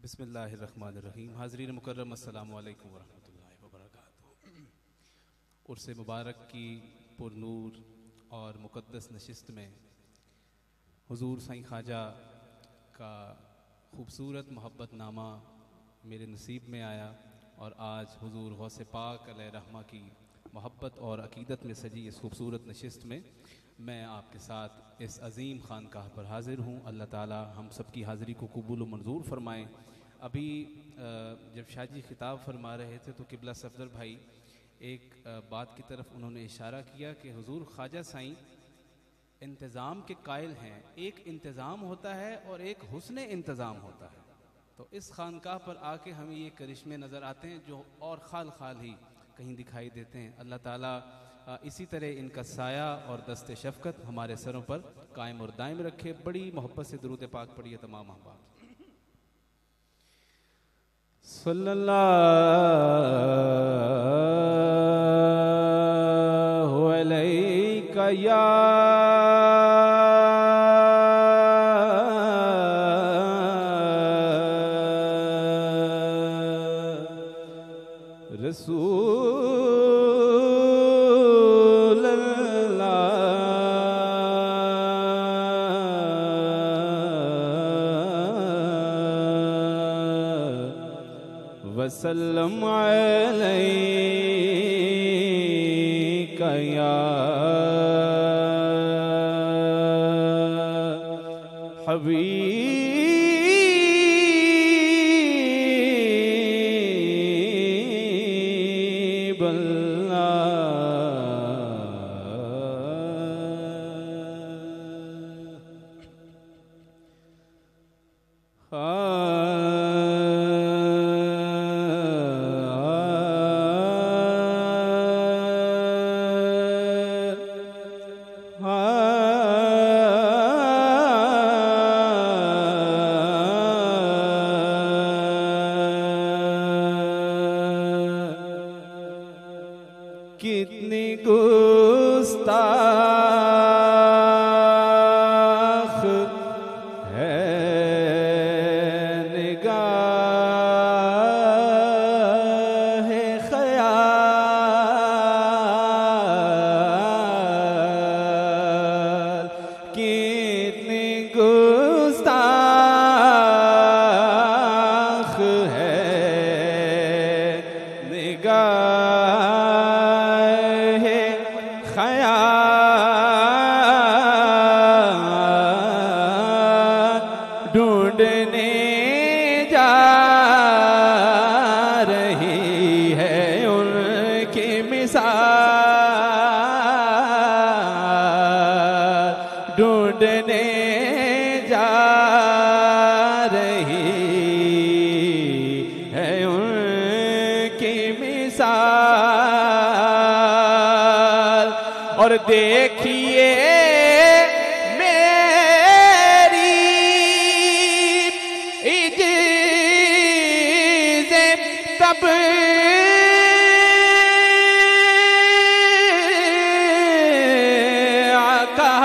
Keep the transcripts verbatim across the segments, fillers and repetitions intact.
बिस्मिल्लाहिर्रहमानिर्रहीम। हाज़रीन मुकर्रम, अस्सलामु अलैकुम वरहमतुल्लाहि वबरकातुहू। उर्स मुबारक की पुरनूर और मुक़द्दस नशिस्त में हुज़ूर साईं ख्वाजा का ख़ूबसूरत मोहब्बत नामा मेरे नसीब में आया और आज हुज़ूर गौसे पाक अलैहि रहमा की मोहब्बत और अक़ीदत में सजी इस ख़ूबसूरत नशिस्त में मैं आपके साथ इस अज़ीम ख़ानकाह पर हाज़िर हूँ। अल्लाह ताला हम सब की हाज़िरी को कबूल व मंजूर फ़रमाएँ। अभी जब शाह जी ख़िताब फरमा रहे थे तो क़िबला सफ़दर भाई एक बात की तरफ उन्होंने इशारा किया कि हुज़ूर ख्वाजा साईं इंतज़ाम के कायल हैं। एक इंतज़ाम होता है और एक हुस्न इंतज़ाम होता है। तो इस खानकाह पर आके हमें ये करिश्मे नज़र आते हैं जो और खाल खाल ही कहीं दिखाई देते हैं। अल्लाह ताला इसी तरह इनका साया और दस्ते शफ़क़त हमारे सरों पर कायम और दायम रखे। बड़ी मोहब्बत से दुरूद पाक पढ़िए तमाम अहबाब। सल्लल्लाहु अलैका या रसूल अल्लाह वसल्लम अलैका या हबीब कितनी गुस्ताख है निगाह ख़याल, कितनी गुस्ताख है निगाह ढूंढने जा रही है उनकी मिसाल, ढूंढने जा रही है उनकी मिसाल। और देखिए तब आका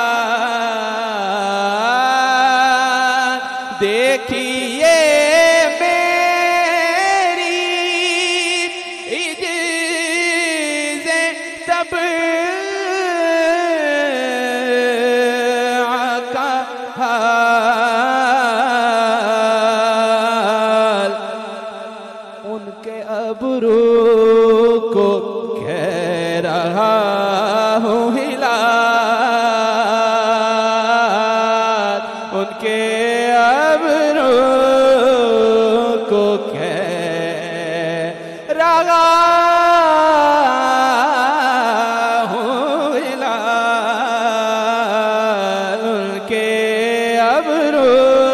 देखिए मेरी इज़्ज़त तब आका उनके अबरू को कह रहा हूँ हिलाल, उनके अबरू को कह रहा हूँ हिलाल, उनके अबरू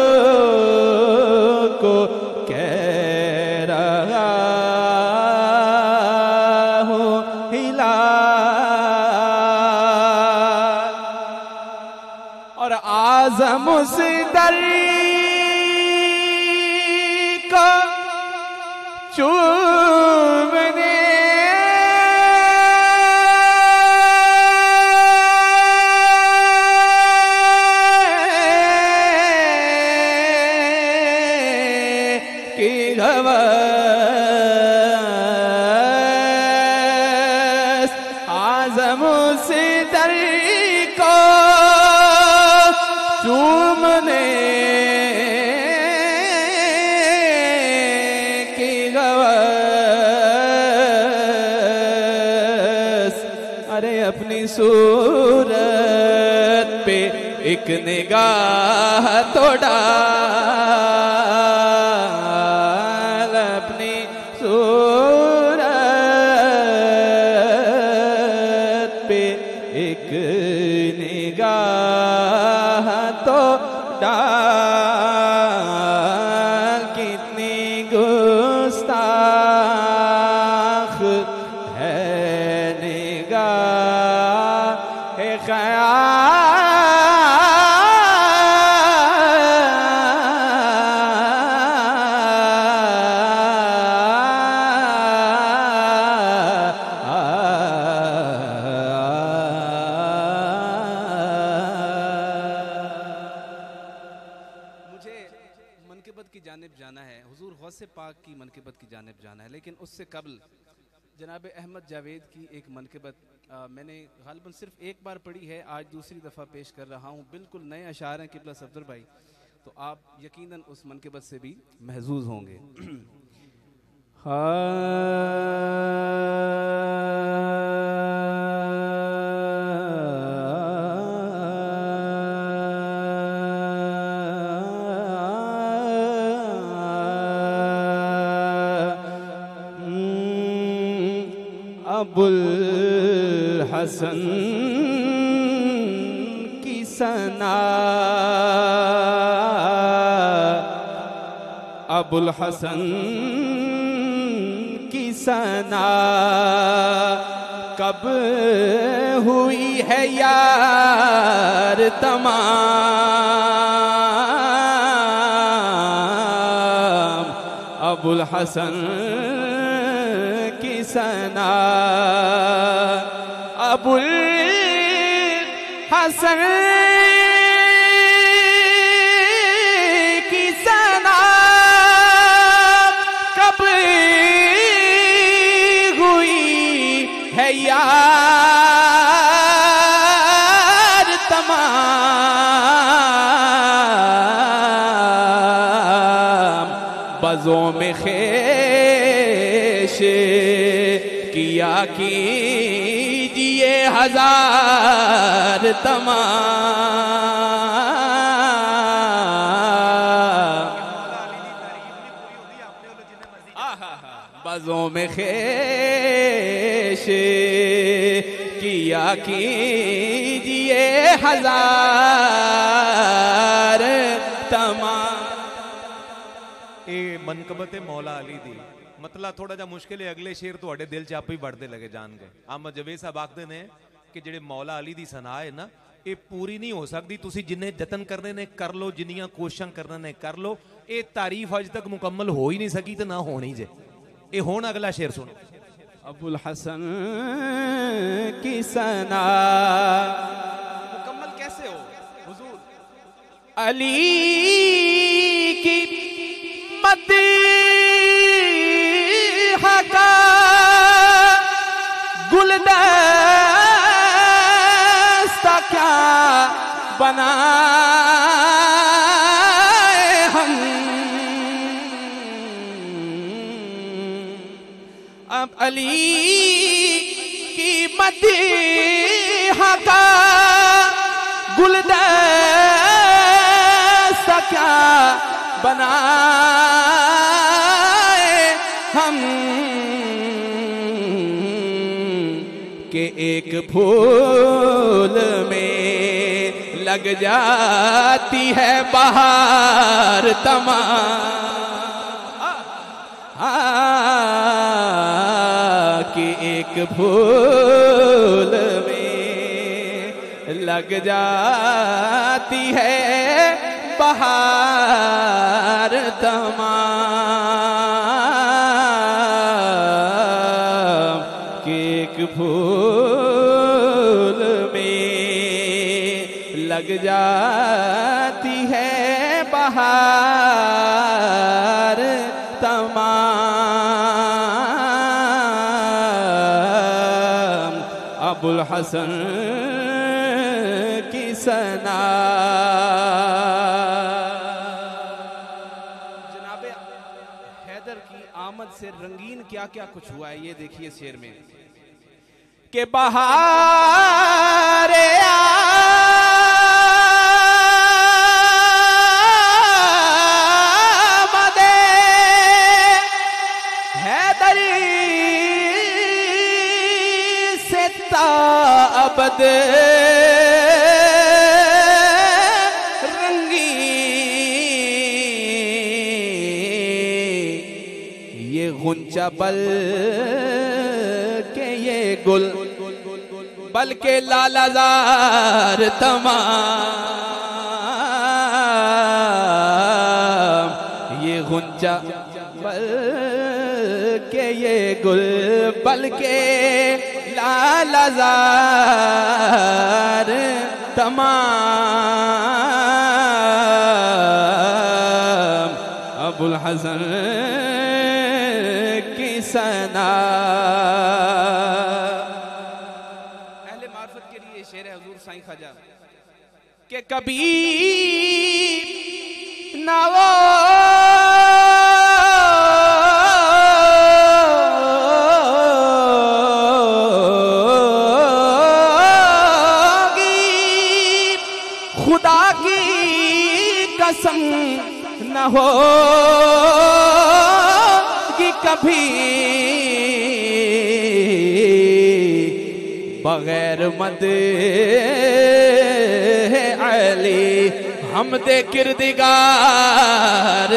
को कह रहा हूँ हिलाल। और आज़म उस दर को चूमने की हवस आज़म से दर को चूमने की हवस। अरे अपनी सूरत पे एक निगाह तो डाल, अपनी सूरत पे एक निगाह तो डाल। कितनी गुस्ताख है निगाह है ख्याल। की जानिब जाना है, हुजूर गौसे पाक की मनक़िबत की जानिब जाना है, लेकिन उससे कबल जनाब अहमद जावेद की एक मनक़िबत मैंने गालिबन सिर्फ एक बार पढ़ी है, आज दूसरी दफ़ा पेश कर रहा हूँ। बिल्कुल नए अशार हैं क़िबला सफदर भाई, तो आप यकीनन उस मनक़िबत से भी महजूज होंगे। अबुल हसन की सना, अबुल हसन की सना कब हुई है यार तमाम। अबुल हसन की सना, अबुल हसन की सना कब हुई है यार तमाम। बज़ों में खेश किया कीजिए हजार तमाम। बज़ों में खेश किया कीजिए हजार तमाम। ये मनकबत मौला अली दी मतलब थोड़ा जा मुश्किल है। अगले शेर तो दिल च आप ही बढ़ते लगे जान गए। अहमद जावेद साहब आखते ने कि जेडे मौला अली दी सना है ना, ये पूरी नहीं हो सकती। तुसी जिन्ने जतन करने ने कर लो, जिन्नियां कोशिशां करने ने कर लो, ये तारीफ अज तक मुकम्मल हो ही नहीं सकी तो ना होनी जे। ये हुण अगला शेर सुनो। अबुल हसन की सना मुकम्मल कैसे हो हुजूर? अली की मदीह का गुलदस्ता क्या बनाए हम। अब अली की मदीह का गुलदस्ता क्या बनाए हम के एक फूल में लग जाती है बहार तमाम। कि एक फूल में लग जाती है बहार तमाम। कि एक फूल में लग जाती है बहार अबुल हसन की सना। जनाबे हैदर की आमद से रंगीन क्या क्या कुछ हुआ है ये देखिए शेर में कि बहारे आमदे हैदरी से ताअबद गुंचा बल के ये गुल बल्कि लालाजार तमाम ये गुंचा बल के ये गुल बल्कि लालाजार तमाम अबुल हसन सना। अहले मार्फत के लिए शेर है हुजूर साईं ख्वाजा के कभी ना वो खुदा की कसम न हो कभी बगैर मद है अली हमदे किरदिगार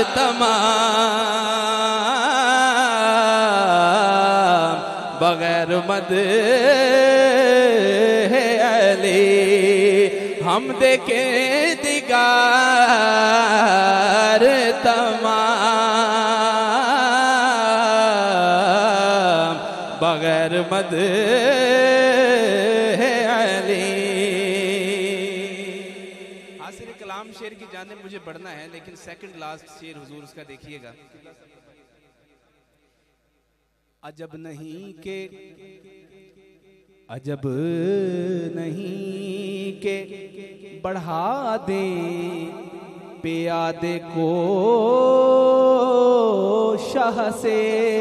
तमाम बगैर मद है अली हमदे किरदिगार तमाम बगैर मद है अली। हासिल कलाम शेर की जानिब मुझे बढ़ना है लेकिन सेकंड लास्ट शेर हुजूर उसका देखिएगा। अजब नहीं के अजब नहीं के बढ़ा दे प्यादे को शाह से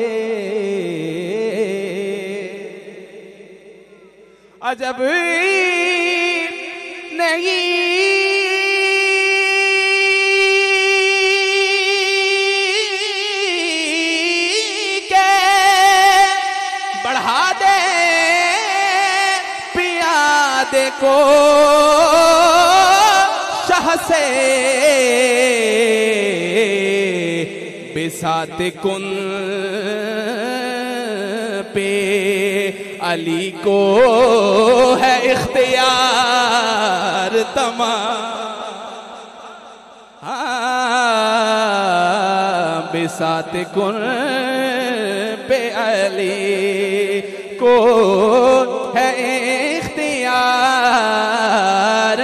अजब नहीं के बढ़ा दे प्यादे को शाह से बिसात कुन पे अली को है इख्तियार तमाम बिसात कुन पे अली को है इख्तियार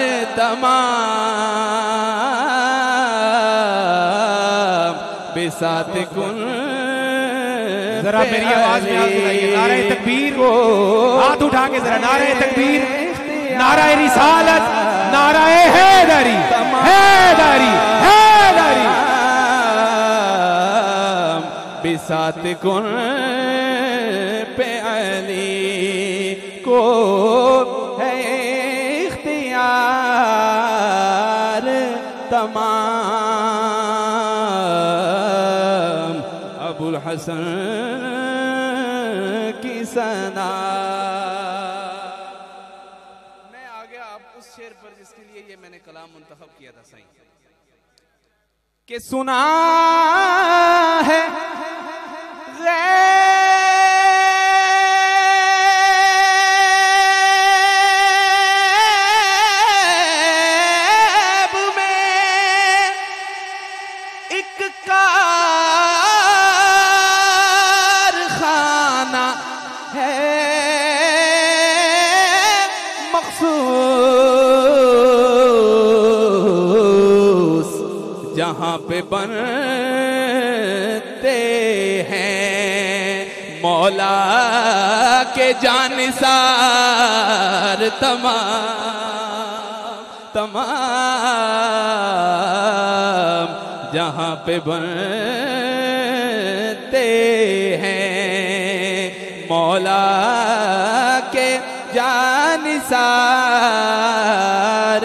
तमाम बिसात कुन। जरा मेरी आवाज में हाथ उठाइए, नारे तकबीर को हाथ उठा के जरा नारे तकबीर, नारा रिसालत, नारा हैदरी हैदरी हैदरी। बिसात कुन पे अली को है इख्तियार तमाम अबुल हसन की सना। मैं आ गया अब उस शेर पर जिसके लिए ये मैंने कलाम मुंतखब किया था साईं कि सुना है गैब में एक कारखाना है मखसूस जहां पे बनते हैं मौला के जानिसार तमाम तमाम जहाँ पे बनते हैं मौला के जानिसार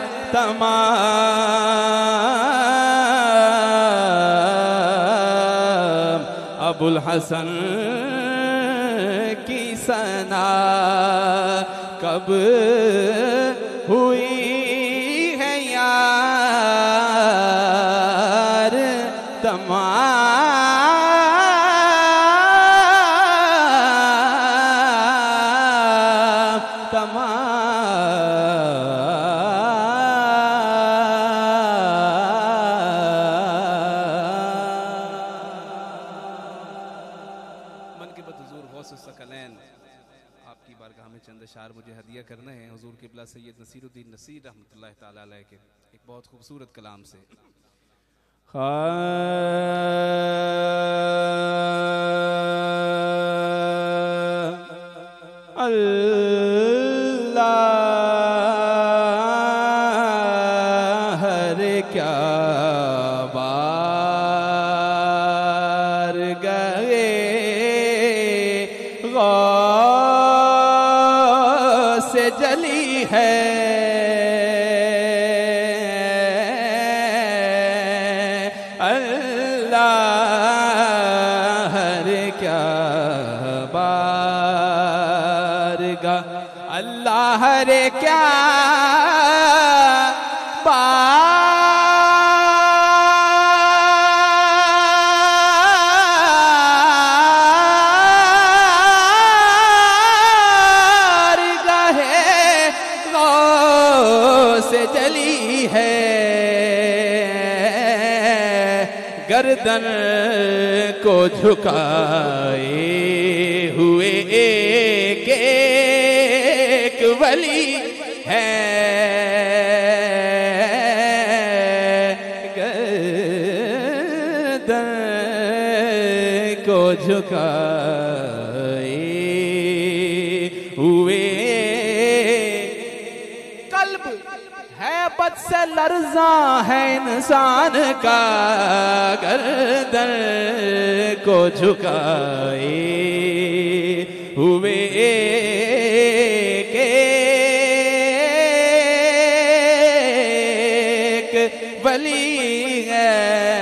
तमाम अबुल हसन की सना कब हुई है यार तमाम तमाम मनक़िबत हुज़ूर गौस सकलैन आपकी बारगाह में चंद अशार मुझे हदिया करने हैं हुज़ूर क़िबला सैयद नसीरुद्दीन नसीर रहमतुल्लाह ताला अलैह के एक बहुत खूबसूरत कलाम से। अल्लाह रे क्या बार गए गौस से जली है अल्लाह रे क्या बारगा अल्लाह रे क्या बारगा है गौस से जली है गर्दन को झुकाए हुए एक एक वली है गर्दन को झुकाए हुए कल्ब है बद से लर्जा है इंसान का गर्दन को झुकाए हुए एक एक वली है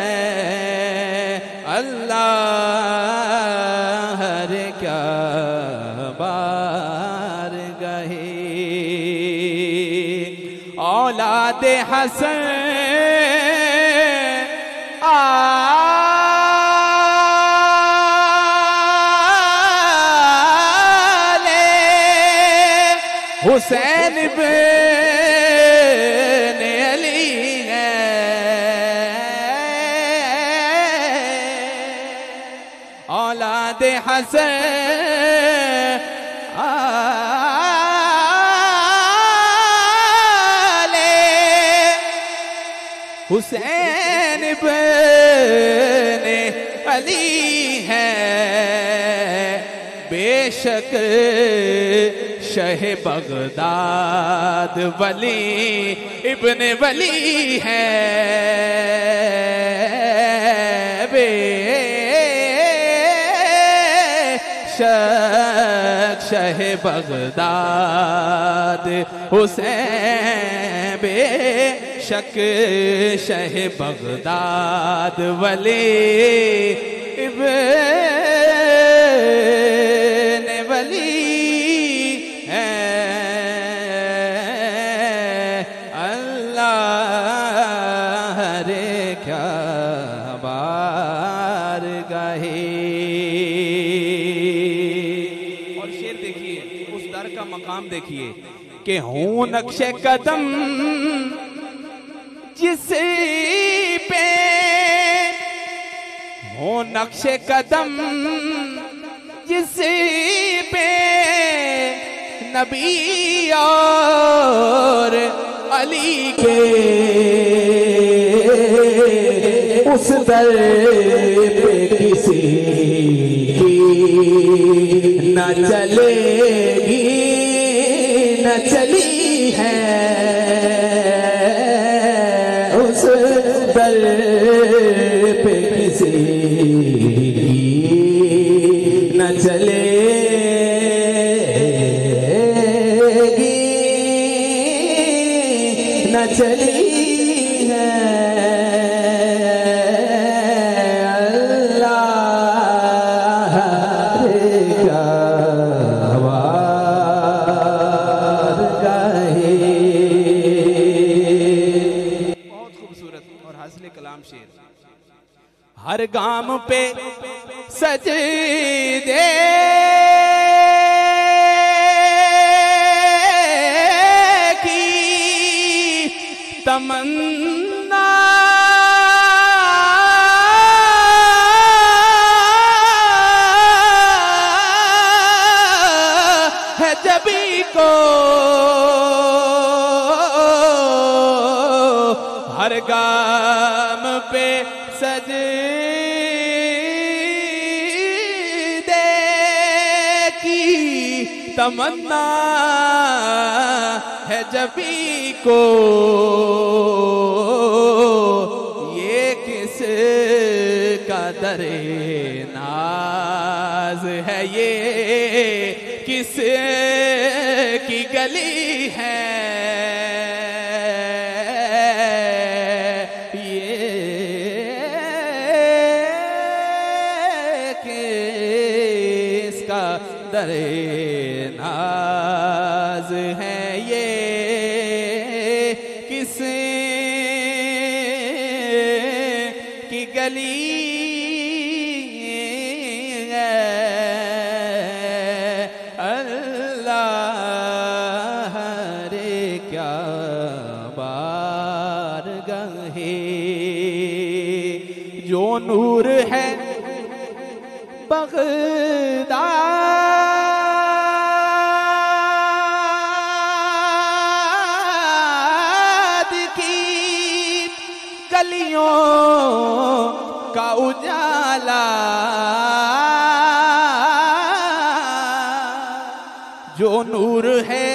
अल्लाह रे क्या बार गए औलाद हसन आले हुसैन बिन अली है औलाद हसन हुसैन बिन अली है बेशक शह बगदाद वली इब्न वली है बेशक शह बगदाद हुसैन बे शक शह बगदाद वली इब्न वली है अल्लाह रे क्या बार गए। और शेर देखिए उस दर का मकाम देखिए कि हूँ नक्शे कदम जिस पे हो नक्शे कदम जिस पे नबी और अली के उस दर पे किसी की चलेगी न चली है उस दर पे किसी न चलेगी न चली है अल्लाह रे क्या वार गाहे। बहुत खूबसूरत और हासिल कलाम शेर। हर गाम पे सजदे की तमन्ना है जबी को हर गाम पे सजदे की तमन्ना है जबी को। ये किस का दरे नाज है, ये किस की गली है, ये किसका दरे नाज है, ये किस की गली है। अल्लाह रे क्या बारगाह है, जो नूर है बगदाद की गलियों का उजाला, जो नूर है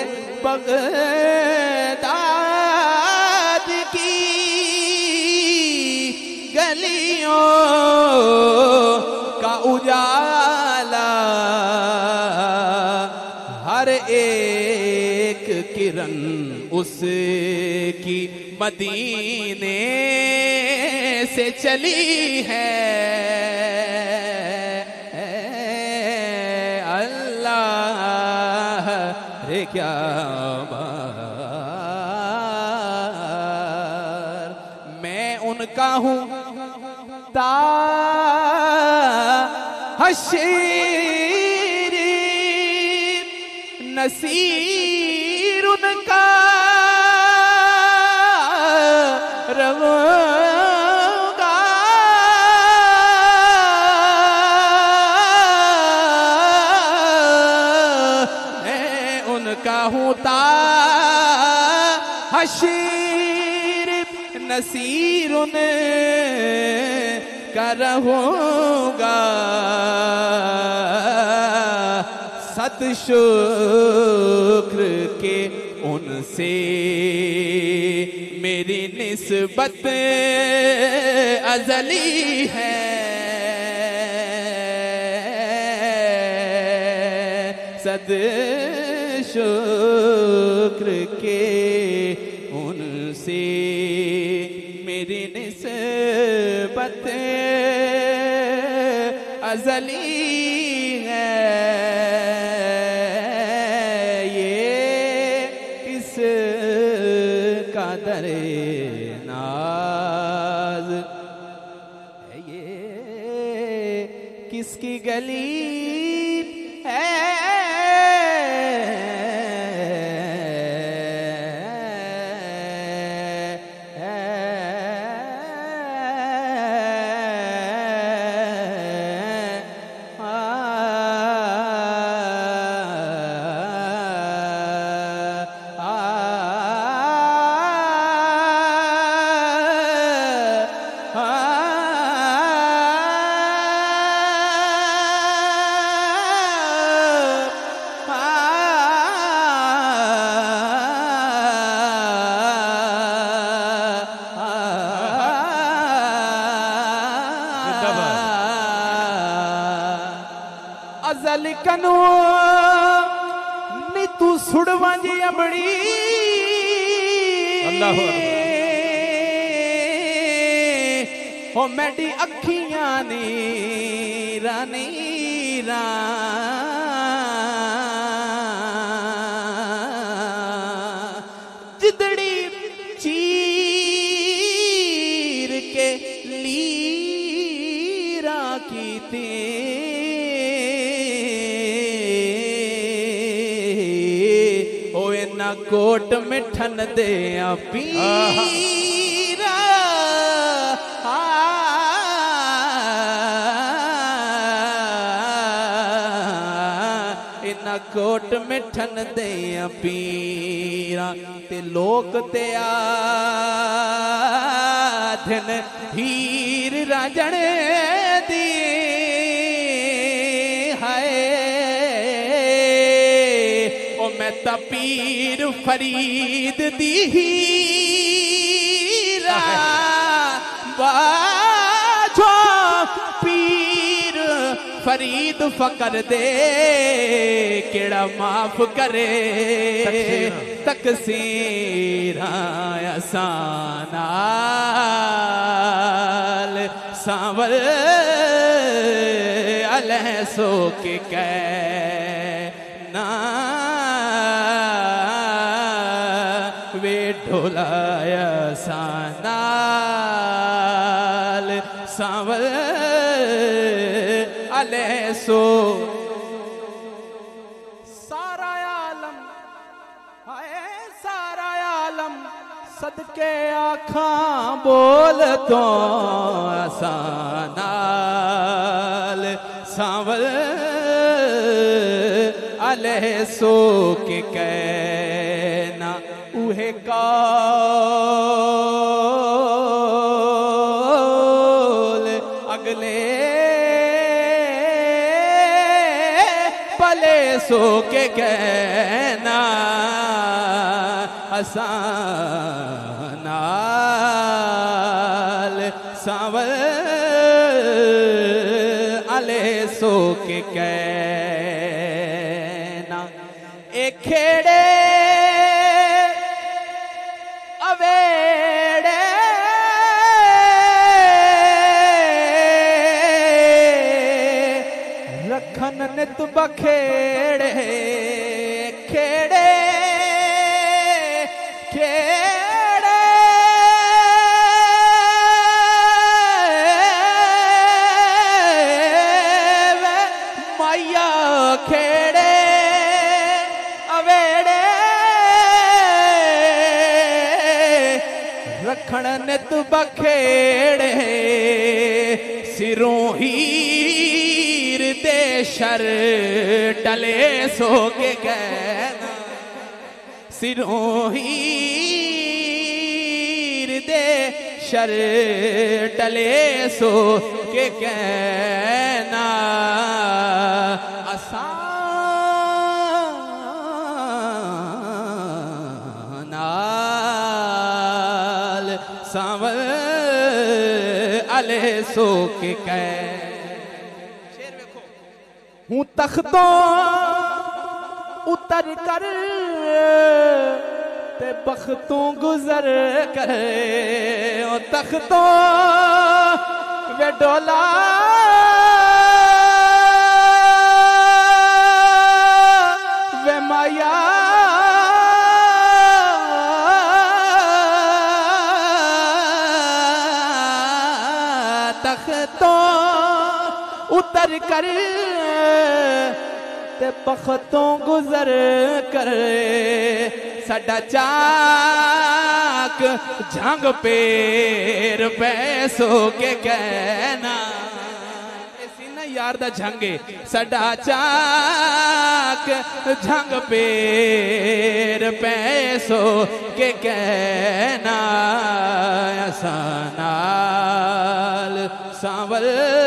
बगदाद की गलियों का उजाला, हर एक किरण उसकी मदीने से चली है। अल्लाह रे क्या बार, मैं उनका हूँ ताहशीर, नसीर उनका रहूंगा, मैं उनका हूँ ताहशीर, नसीर उनका रहूंगा। सत शुक्र के उनसे मेरी निस्बत अज़ली है, सद शुक्र के उनसे मेरी निस्बत अज़ली है। दरे नाज है, ये किसकी गली है। गजल कनू नी तू सुड़वा जी अबड़ी अल्लाह अकबर हो मेरी अखियां नीरा नीरा जिदड़ी चीर के लीरा की ते ओ इना कोट मिठन दे पीरा इना कोट मिठन दे पीरा ते लोक ते आधन हीर राजण दी हाय ओ मैं ता पीर फरीद दी हीरा बाजो पीर फरीद फकर दे केड़ा माफ करे तकसीरा असानाल सांवल अलह सो के कहना वे ढोलाया सानाल सांवल अलह सो सारा आलम हाय सारा आलम सदके आखां बोल तो आसानाल सांवल अलह सो के कहना उहे कौल अगले पले सो के कहना असानाल सांवल अले सो के कहना ए खेड़े अवेड़े रखन नित बखेड़े खेड़े खेड़े वे माया खेड़े अवेड़े रखण नित बखेड़े सिरों हीर दे शर टले सो के कहना सिरों हीर दे शर टले सो के कहना आसानाल सांवल अले सो के कह शेर देखो हूँ तख्तों उतर कर ते बख्तों गुजर कर ओ तख्तों वे डोला वे माया तख्तों उतर कर ते बख्तों गुजर कर साडा चाक झंग पेर पैसो के कहना यार दा झंगे साडा चाक झंग पेर पैसो के कहना असानाल सांवल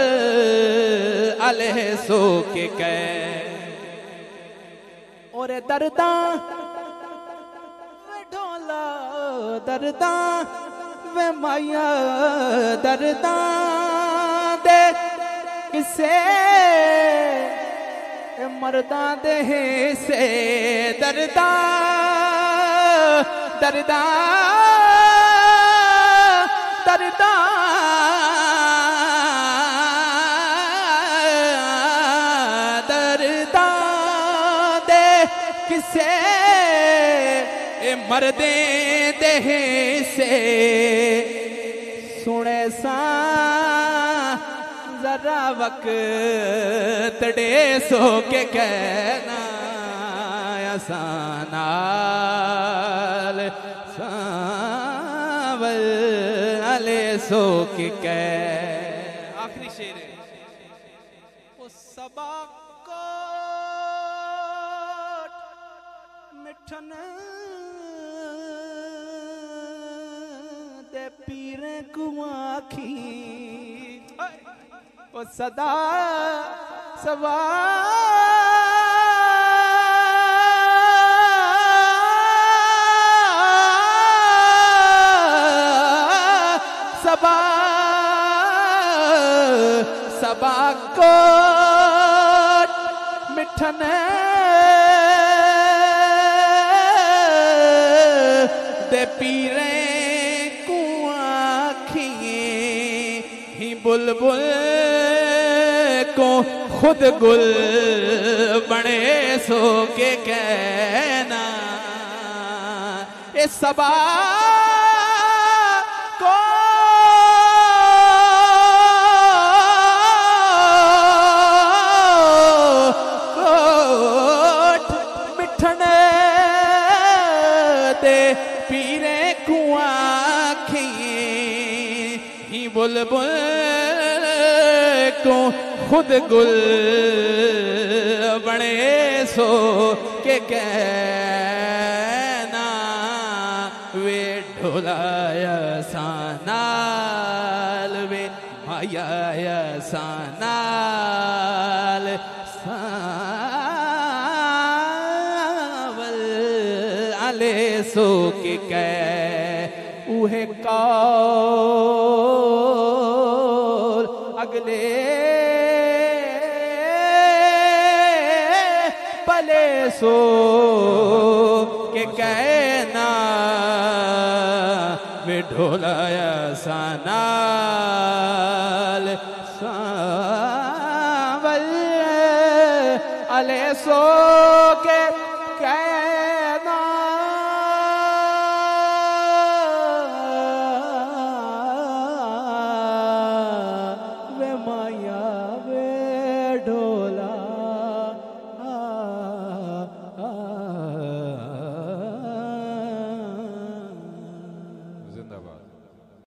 अलह सो के कह और दर्दा ढोला दर्दा वे माया दर्दा दे किसे मर्दा दे से दरदा दरदा दरदा दरदा दे किसे मर्दे दे से सुने सा जरा वक्त डे सो के कहना आसानाल सावल अले सो के कह। आखिरी शेर है वो सबक मिठन दे पीर कुआखी वो सदा सवा सबा सबा को मिठन दे पीरे कुआखिए ही बुलबुल को खुद गुल बने सो के कहना ए सबा को कोट मिठने दे पीरे कुआखिए ही बुलबुल को खुद गुल बने सो के कहना वे ढोलाया सानाल वे माया सानाल सावल अले सो के कह उहे कौल अगले पले सो के कहना वे ढोलाया सानाल सावल अले सो के कह